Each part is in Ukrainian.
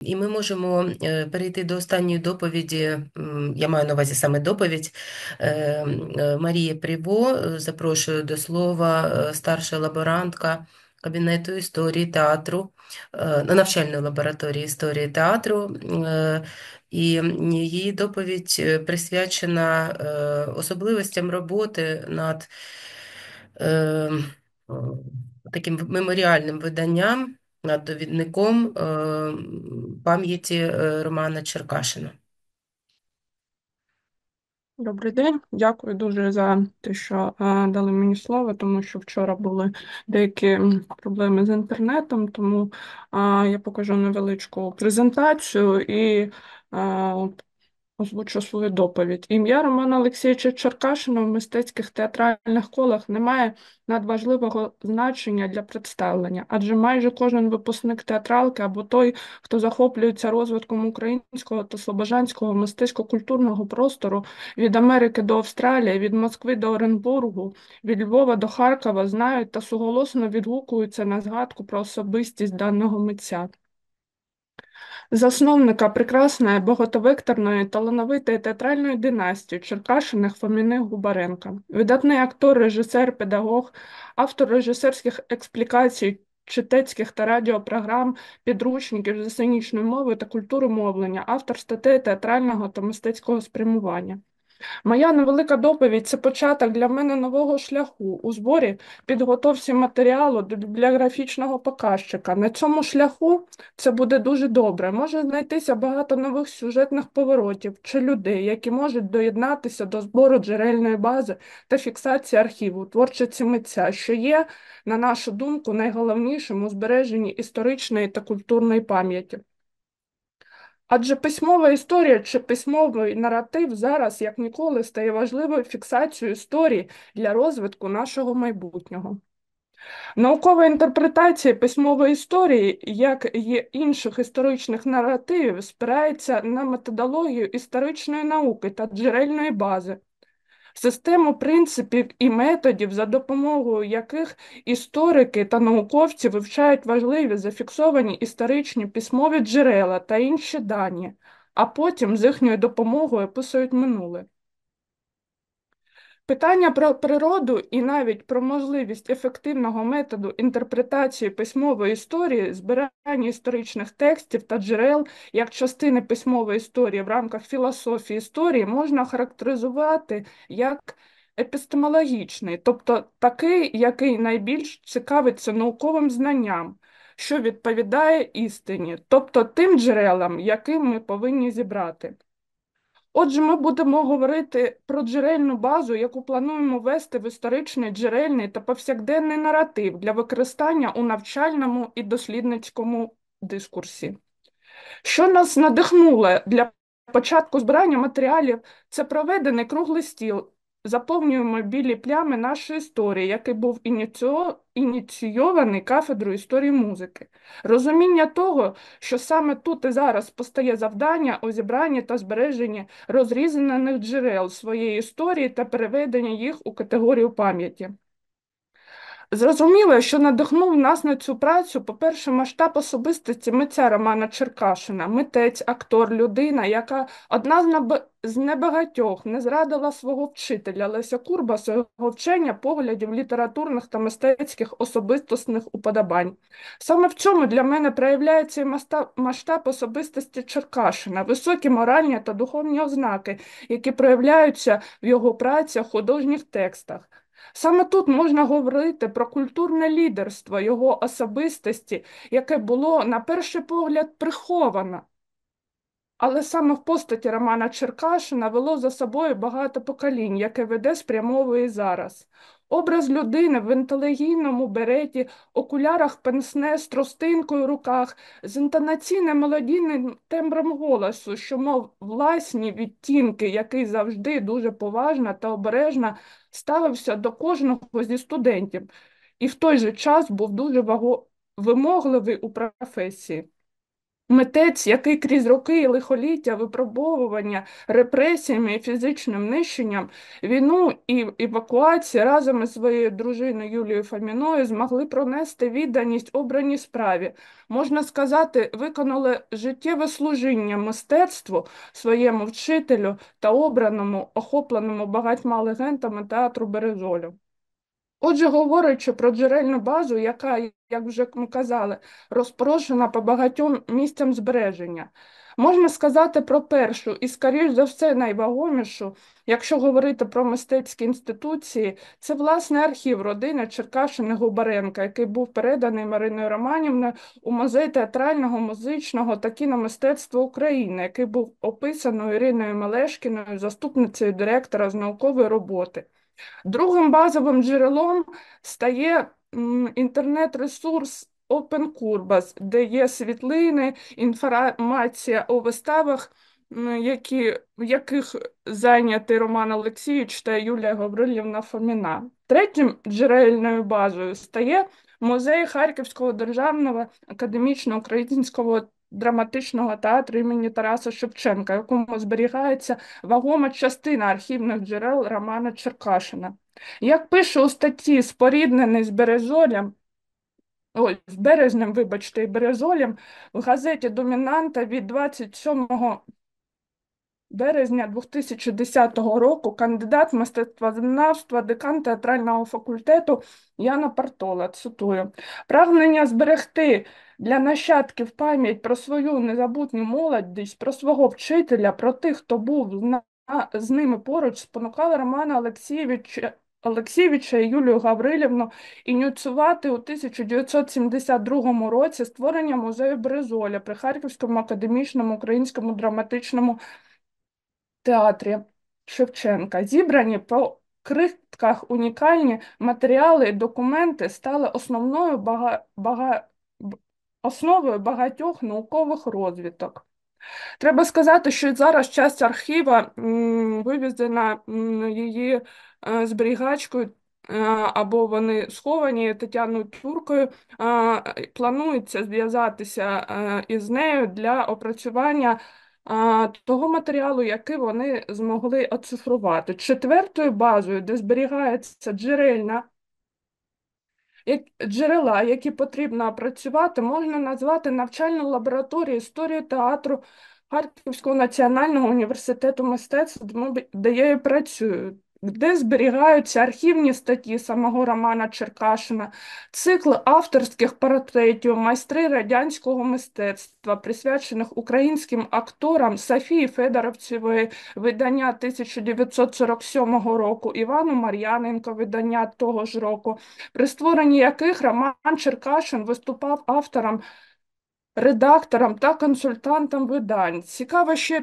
І ми можемо перейти до останньої доповіді. Я маю на увазі саме доповідь Марії Пріво. Запрошую до слова старша лаборантка кабінету історії театру, навчальної лабораторії історії театру. І її доповідь присвячена особливостям роботи над е, таким меморіальним виданням, над довідником пам'яті Романа Черкашина. Добрий день, дякую дуже за те, що дали мені слово, тому що вчора були деякі проблеми з інтернетом, тому я покажу невеличку презентацію і озвучу свою доповідь. Ім'я Романа Олексійовича Черкашина в мистецьких театральних колах не має надважливого значення для представлення, адже майже кожен випускник театралки або той, хто захоплюється розвитком українського та слобожанського мистецько-культурного простору від Америки до Австралії, від Москви до Оренбургу, від Львова до Харкова, знають та суголосно відгукуються на згадку про особистість даного митця. Засновника прекрасної, багатовекторної, талановитої театральної династії Черкашиних, Фоміних, Губаренка. Видатний актор, режисер, педагог, автор режисерських експлікацій, читацьких та радіопрограм, підручників з сценічної мови та культури мовлення, автор статей театрального та мистецького спрямування. Моя невелика доповідь це початок для мене нового шляху у зборі підготовці матеріалу до бібліографічного показчика. На цьому шляху це буде дуже добре. Може знайтися багато нових сюжетних поворотів чи людей, які можуть доєднатися до збору джерельної бази та фіксації архіву творчості митця, що є, на нашу думку, найголовнішим у збереженні історичної та культурної пам'яті. Адже письмова історія чи письмовий наратив зараз, як ніколи, стає важливою фіксацією історії для розвитку нашого майбутнього. Наукова інтерпретація письмової історії, як і інших історичних наративів, спирається на методологію історичної науки та джерельної бази, систему принципів і методів, за допомогою яких історики та науковці вивчають важливі зафіксовані історичні письмові джерела та інші дані, а потім з їхньою допомогою описують минуле. Питання про природу і навіть про можливість ефективного методу інтерпретації письмової історії, збирання історичних текстів та джерел як частини письмової історії в рамках філософії історії можна характеризувати як епістемологічний, тобто такий, який найбільш цікавиться науковим знанням, що відповідає істині, тобто тим джерелам, які ми повинні зібрати. Отже, ми будемо говорити про джерельну базу, яку плануємо ввести в історичний, джерельний та повсякденний наратив для використання у навчальному і дослідницькому дискурсі. Що нас надихнуло для початку збирання матеріалів, це проведений круглий стіл. Заповнюємо білі плями нашої історії, який був ініційований кафедрою історії музики. Розуміння того, що саме тут і зараз постає завдання у зібранні та збереженні розрізнених джерел своєї історії та переведення їх у категорію пам'яті. Зрозуміло, що надихнув нас на цю працю, по-перше, масштаб особистості митця Романа Черкашина, митець, актор, людина, яка одна з небагатьох не зрадила свого вчителя Леся Курбаса, його вчення, поглядів, літературних та мистецьких особистісних уподобань. Саме в цьому для мене проявляється і масштаб особистості Черкашина, високі моральні та духовні ознаки, які проявляються в його працях, художніх текстах. Саме тут можна говорити про культурне лідерство його особистості, яке було, на перший погляд, приховано. Але саме в постаті Романа Черкашина вело за собою багато поколінь, яке веде спрямовує зараз. Образ людини в інтелігійному береті, окулярах пенсне з тростинкою в руках, з інтонаційним мелодійним тембром голосу, що мов власні відтінки, який завжди дуже поважно та обережно ставився до кожного зі студентів, і в той же час був дуже вимогливий у професії. Митець, який крізь роки і лихоліття, випробовування репресіями і фізичним нищенням, війну і евакуацію разом із своєю дружиною Юлією Фоміною змогли пронести відданість обраній справі. Можна сказати, виконали життєве служіння мистецтву, своєму вчителю та обраному, охопленому багатьма легендами театру Березолю. Отже, говорячи про джерельну базу, яка, як вже ми казали, розпорошена по багатьом місцям збереження, можна сказати про першу і, скоріш за все, найвагомішу, якщо говорити про мистецькі інституції, це власне архів родини Черкашиних-Губаренка, який був переданий Мариною Романівною у Музей театрального, музичного та кіномистецтва України, який був описаний Іриною Мелешкіною, заступницею директора з наукової роботи. Другим базовим джерелом стає інтернет-ресурс OpenCurbas, де є світлини, інформація у виставах, в яких зайняті Роман Олексійович та Юлія Гаврилівна Фоміна. Третім джерельною базою стає музей Харківського державного академічного українського драматичного театру імені Тараса Шевченка, в якому зберігається вагома частина архівних джерел Романа Черкашина. Як пише у статті «Споріднений з Березолем», ой, з Березнем, вибачте, і Березолем, в газеті «Домінанта» від 27 березня 2010 року кандидат мистецтвознавства, декан театрального факультету Яна Партола, цитую, «Прагнення зберегти для нащадків пам'ять про свою незабутню молодість, про свого вчителя, про тих, хто був з ними поруч, спонукали Романа Олексійовича і Юлію Гаврилівну ініціювати у 1972 році створення музею Березоля при Харківському академічному українському драматичному театрі Шевченка. Зібрані по крихтках унікальні матеріали і документи стали основою багатьох наукових розвиток. Треба сказати, що зараз часть архіва вивезена її зберігачкою, або вони сховані Тетяною Туркою. Планується зв'язатися із нею для опрацювання того матеріалу, який вони змогли оцифрувати. Четвертою базою, де зберігається джерела, які потрібно опрацювати, можна назвати навчальну лабораторію історії театру Харківського національного університету мистецтв, де я і працюю, де зберігаються архівні статті самого Романа Черкашина, цикл авторських портретів, майстри радянського мистецтва, присвячених українським акторам Софії Федоровцевої, видання 1947 року, Івану Мар'яненко, видання того ж року, при створенні яких Роман Черкашин виступав автором, редактором та консультантом видань. Цікаво ще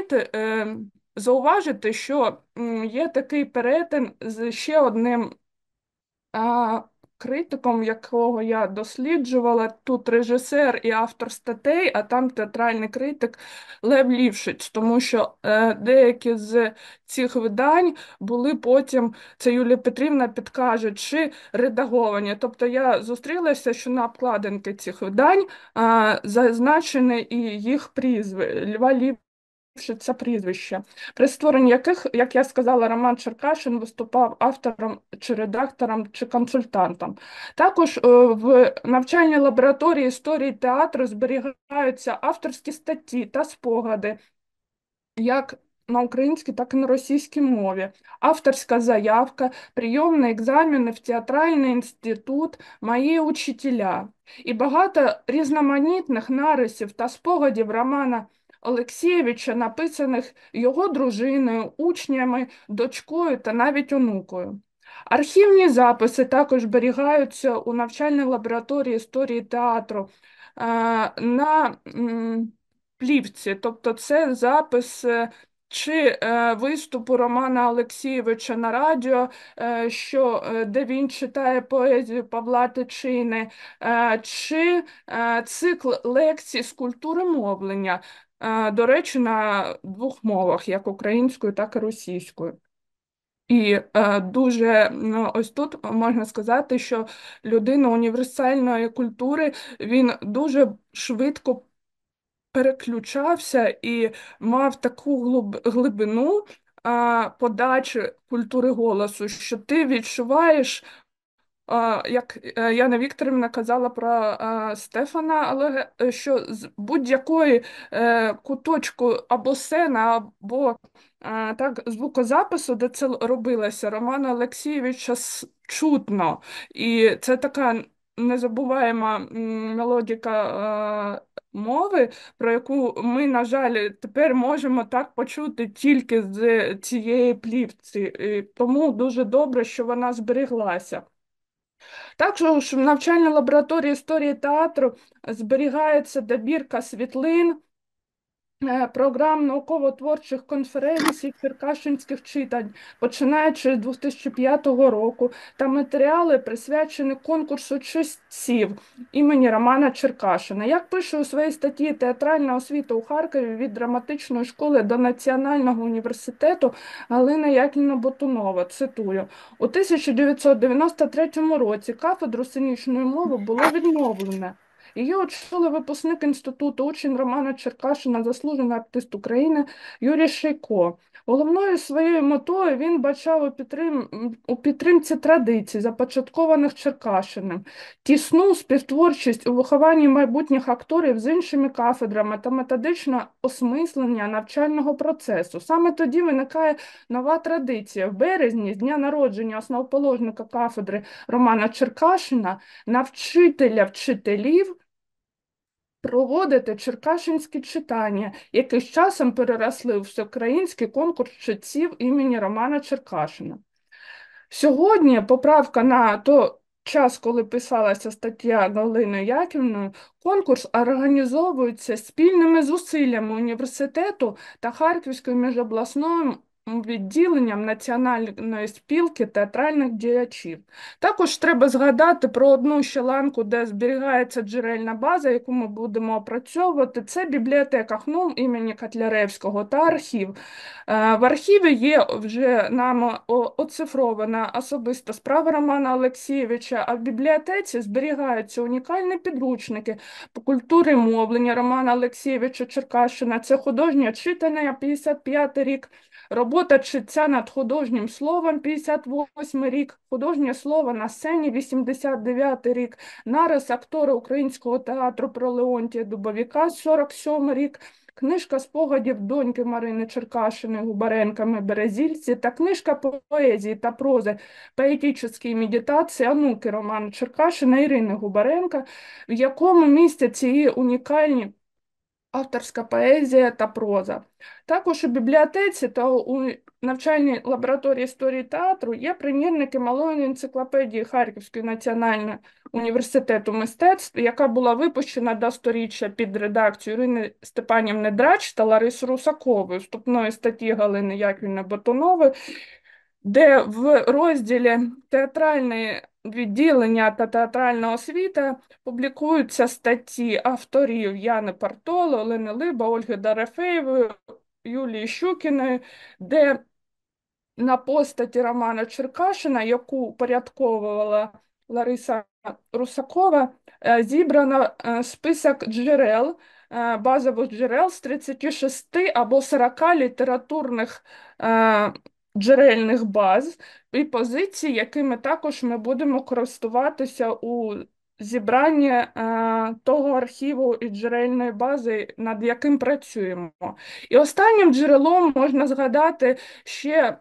зауважити, що є такий перетин з ще одним критиком, якого я досліджувала, тут режисер і автор статей, а там театральний критик Лев Лівшиц, тому що деякі з цих видань були потім, це Юлія Петрівна підкаже, чи редаговані. Тобто я зустрілася, що на обкладинки цих видань зазначені і їх прізви Льва це прізвище, при створенні яких, як я сказала, Роман Черкашин виступав автором чи редактором чи консультантом. Також в навчальній лабораторії історії театру зберігаються авторські статті та спогади, як на українській, так і на російській мові, авторська заявка, прийомні екзамени в театральний інститут, мої учителя. І багато різноманітних нарисів та спогадів Романа Олексійовича, написаних його дружиною, учнями, дочкою та навіть онукою. Архівні записи також зберігаються у навчальній лабораторії історії театру на плівці, тобто це запис чи виступу Романа Олексійовича на радіо, де він читає поезію Павла Тичини, чи цикл лекцій з культури мовлення, до речі, на двох мовах, як українською, так і російською. І дуже ось тут можна сказати, що людина універсальної культури, він дуже швидко переключався і мав таку глибину подачі культури голосу, що ти відчуваєш, як Яна Вікторівна казала про Стефана, але що з будь-якої куточку або сцени, або так, звукозапису, де це робилося, Романа Олексійовича чутно. І це така незабуваєма мелодіка мови, про яку ми, на жаль, тепер можемо так почути тільки з цієї плівці. І тому дуже добре, що вона збереглася. Також в навчальній лабораторії історії театру зберігається добірка світлин, програм науково-творчих конференцій, черкащинських читань, починаючи з 2005 року, та матеріали присвячені конкурсу читців імені Романа Черкашина. Як пише у своїй статті «Театральна освіта у Харкові від драматичної школи до Національного університету» Галина Яківна-Ботунова, цитую, у 1993 році кафедру сценічної мови було відновлено. Її очолив випускник інституту, учень Романа Черкашина, заслужений артист України Юрій Шейко. Головною своєю метою він бачав у підтримці традицій, започаткованих Черкашиним, тісну співтворчість у вихованні майбутніх акторів з іншими кафедрами та методичне осмислення навчального процесу. Саме тоді виникає нова традиція. В березні, з дня народження основоположника кафедри Романа Черкашина, на вчителя вчителів проводити черкашинські читання, які з часом переросли у всеукраїнський конкурс читців імені Романа Черкашина. Сьогодні поправка на той час, коли писалася стаття Галиною Яківною, конкурс організовується спільними зусиллями університету та Харківською міжобласною відділенням Національної спілки театральних діячів. Також треба згадати про одну ще ланку, де зберігається джерельна база, яку ми будемо опрацьовувати. Це бібліотека ХНУМ імені Котляревського та архів. В архіві є вже нам оцифрована особиста справа Романа Олексійовича, а в бібліотеці зберігаються унікальні підручники по культурі мовлення Романа Олексійовича Черкашина. Це художнє читання, 55 рік, робота читця над художнім словом, 58 рік, художнє слово на сцені, 89 рік, нарис актора Українського театру про Леонтія Дубовіка, 47 рік, книжка спогадів доньки Марини Черкашиної Губаренками Березільці та книжка поезії та прози «Поетичні медитації» онуки Романа Черкашина Ірини Губаренка, в якому містяться її унікальні авторська поезія та проза. Також у бібліотеці та у навчальній лабораторії історії театру є примірники малої енциклопедії Харківського національного університету мистецтв, яка була випущена до 100-річчя під редакцією Ірини Степанівни Драч та Лариси Русакової, вступної статті Галини Яківни Ботунової, де в розділі «Театральне відділення та театральна освіта» публікуються статті авторів Яни Партоли, Олени Либа, Ольги Дарафеєвої, Юлії Щукіної, де на постаті Романа Черкашина, яку упорядковувала Лариса Русакова, зібрано список джерел, базових джерел з 36 або 40 літературних джерельних баз і позицій, якими також ми будемо користуватися у зібранні того архіву і джерельної бази, над яким працюємо. І останнім джерелом можна згадати ще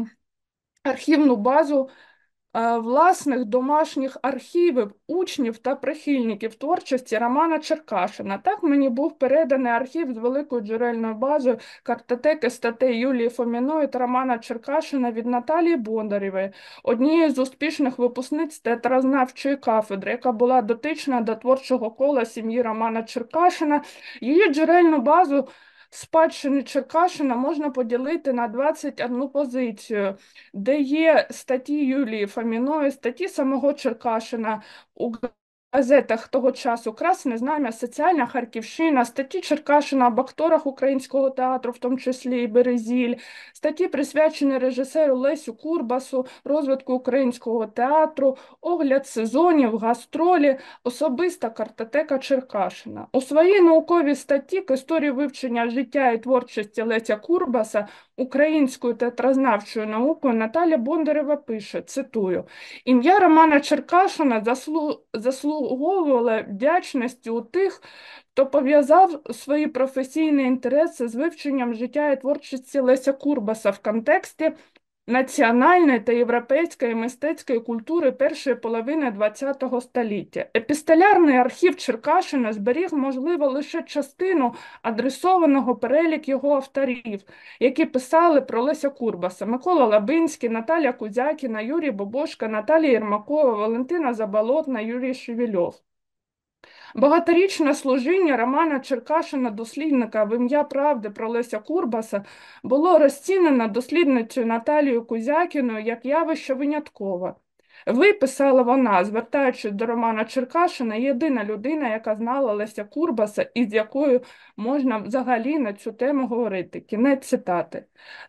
архівну базу власних домашніх архівів учнів та прихильників творчості Романа Черкашина. Так мені був переданий архів з великою джерельною базою картотеки статей Юлії Фоміної та Романа Черкашина від Наталії Бондарєвої, однієї з успішних випускниць театрознавчої кафедри, яка була дотична до творчого кола сім'ї Романа Черкашина. Її джерельну базу спадщини Черкашина можна поділити на 21 позицію, де є статті Юлії Фоміної, статті самого Черкашина, газетах того часу Красне Знам'я, Соціальна Харківщина, статті Черкашина об акторах українського театру, в тому числі і Березіль, статті присвячені режисеру Лесю Курбасу, розвитку українського театру, огляд сезонів, гастролі, особиста картотека Черкашина. У своїй науковій статті к історії вивчення життя і творчості Леся Курбаса українською театрознавчою наукою Наталя Бондарева пише, цитую, ім'я Романа Черкашина заслуговувало вдячності у тих, хто пов'язав свої професійні інтереси з вивченням життя і творчості Леся Курбаса в контексті національної та європейської мистецької культури першої половини ХХ століття. Епістолярний архів Черкашина зберіг, можливо, лише частину адресованого перелік його авторів, які писали про Леся Курбаса: Микола Лабинський, Наталя Кузякіна, Юрій Бобошка, Наталія Єрмакова, Валентина Заболотна, Юрій Шевельов. Багаторічне служіння Романа Черкашина, дослідника в ім'я правди про Леся Курбаса, було розцінено дослідницею Наталією Кузякіною як явище виняткове. Ви, писала вона, звертаючись до Романа Черкашина, єдина людина, яка знала Леся Курбаса і з якою можна взагалі на цю тему говорити. Кінець цитати.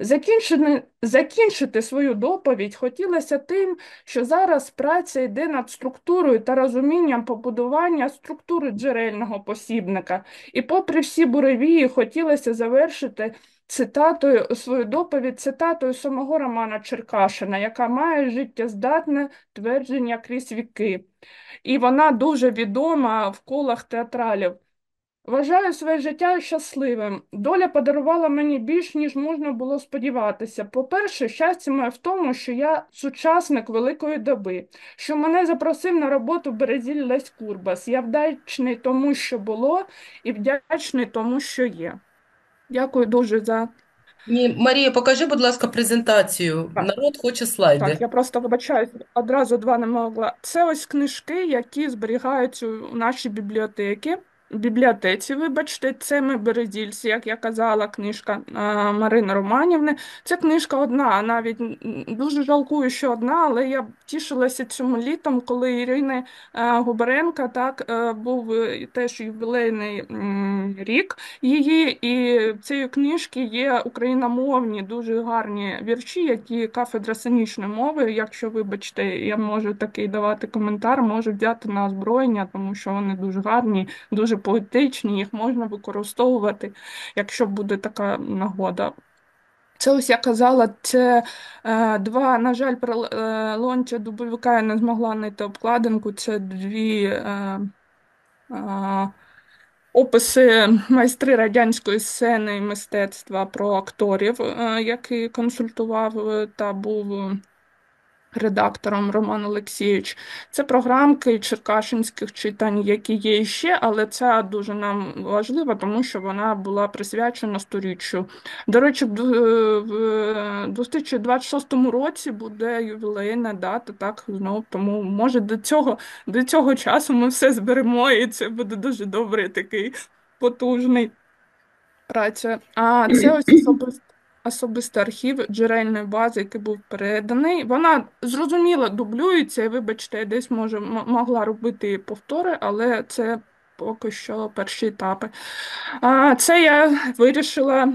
Закінчити свою доповідь хотілося тим, що зараз праця йде над структурою та розумінням побудування структури джерельного посібника. І попри всі буревії, хотілося завершити свою доповідь цитатою самого Романа Черкашина, яка має життєздатне твердження крізь віки. І вона дуже відома в колах театралів. Вважаю своє життя щасливим. Доля подарувала мені більш, ніж можна було сподіватися. По-перше, щастя моє в тому, що я сучасник великої доби, що мене запросив на роботу Березіль Лесь Курбас. Я вдячний тому, що було, і вдячний тому, що є. Дякую дуже за... Ні, Марія, покажи, будь ласка, презентацію. Народ хоче Так, слайди. я просто вибачаюсь, одразу два не могла. Це ось книжки, які зберігаються у нашій бібліотеці, вибачте, це ми Березільці, як я казала, книжка Марини Романівни. Це книжка одна, навіть дуже жалкую, що одна, але я тішилася цьому літом, коли Ірини Губаренка, так, був теж ювілейний рік її, і в цієї книжки є україномовні, дуже гарні вірші, які кафедра сценічної мови, якщо, вибачте, я можу такий давати коментар, можу взяти на озброєння, тому що вони дуже гарні, дуже поетичні, їх можна використовувати, якщо буде така нагода. Це ось я казала, це два, на жаль, про Лонтя Дубовика я не змогла знайти обкладинку, це дві описи майстри радянської сцени і мистецтва про акторів, який консультував та був редактором Роман Олексійович. Це програмки черкашинських читань, які є ще, але ця дуже нам важлива, тому що вона була присвячена сторіччю. До речі, в 2026 році буде ювілейна дата, так, знову, тому, може, до цього часу ми все зберемо, і це буде дуже добрий такий потужний праця. А це ось особистий архів джерельної бази, який був переданий. Вона зрозуміло дублюється, і, вибачте, я десь могла робити повтори, але це поки що перші етапи. Це я вирішила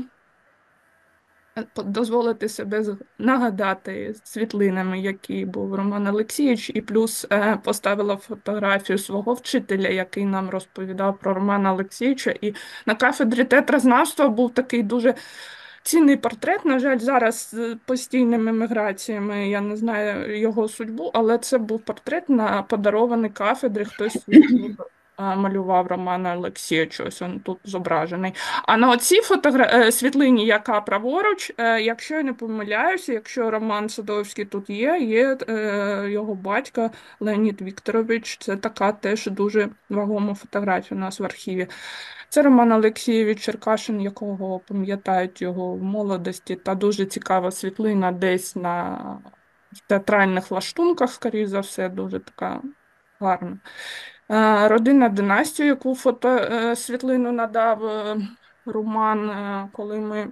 дозволити себе нагадати світлинами, які був Роман Олексійович, і плюс поставила фотографію свого вчителя, який нам розповідав про Романа Олексійовича. І на кафедрі театрознавства був такий дуже цінний портрет. На жаль, зараз з постійними міграціями я не знаю його судьбу, але це був портрет подарований кафедрі, хтось малював Романа Олексійовича, ось він тут зображений. А на оцій світлині, яка праворуч, якщо я не помиляюся, якщо Роман Садовський тут є його батько Леонід Вікторович. Це така теж дуже вагома фотографія у нас в архіві. Це Роман Олексійович Черкашин, якого пам'ятають його в молодості, та дуже цікава світлина десь на театральних лаштунках, скоріш за все, дуже така гарна. Родинна династія, яку світлину надав Роман, коли ми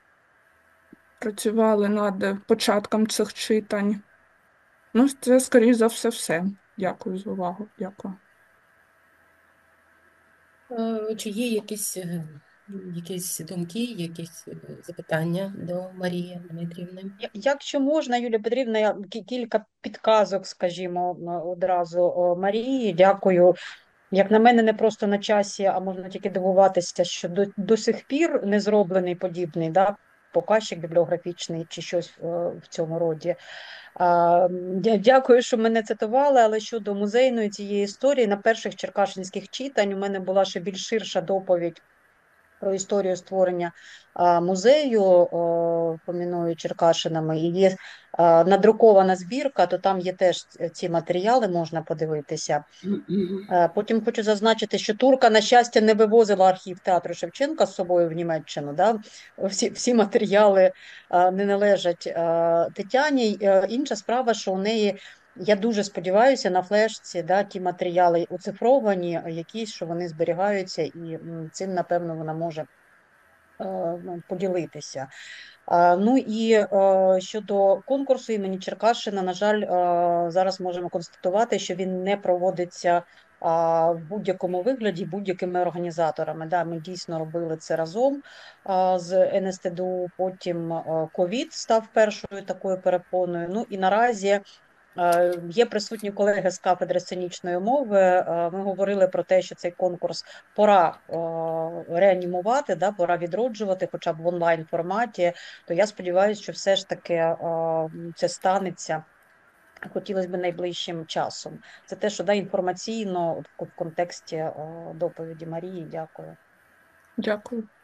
працювали над початком цих читань. Ну, це, скоріш за все, все. Дякую за увагу. Дякую. Чи є якісь думки, якісь запитання до Марії Дмитрівни? Якщо можна, Юлія Петрівна, я кілька підказок, скажімо, одразу Марії. Дякую. Як на мене, не просто на часі, а можна тільки дивуватися, що до сих пір не зроблений подібний, да, показчик бібліографічний чи щось в цьому роді. Дякую, що мене цитували, але щодо музейної цієї історії, на перших черкашинських читань у мене була ще більш ширша доповідь про історію створення музею поміною Черкашинами, і є надрукована збірка, то там є теж ці матеріали, можна подивитися. Потім хочу зазначити, що Турка, на щастя, не вивозила архів театру Шевченка з собою в Німеччину. Да? Всі матеріали не належать Тетяні. Інша справа, що у неї, я дуже сподіваюся, на флешці, да, ті матеріали оцифровані, якісь, що вони зберігаються, і цим, напевно, вона може поділитися. Ну і щодо конкурсу імені Черкашина, на жаль, зараз можемо констатувати, що він не проводиться в будь-якому вигляді будь-якими організаторами. Да, ми дійсно робили це разом з НСТДУ, потім ковід став першою такою перепоною. Ну і наразі є присутні колеги з кафедри сценічної мови. Ми говорили про те, що цей конкурс пора реанімувати, да, пора відроджувати, хоча б в онлайн форматі. То я сподіваюся, що все ж таки це станеться. Хотілося б найближчим часом. Це те, що да, інформаційно в контексті доповіді Марії. Дякую. Дякую.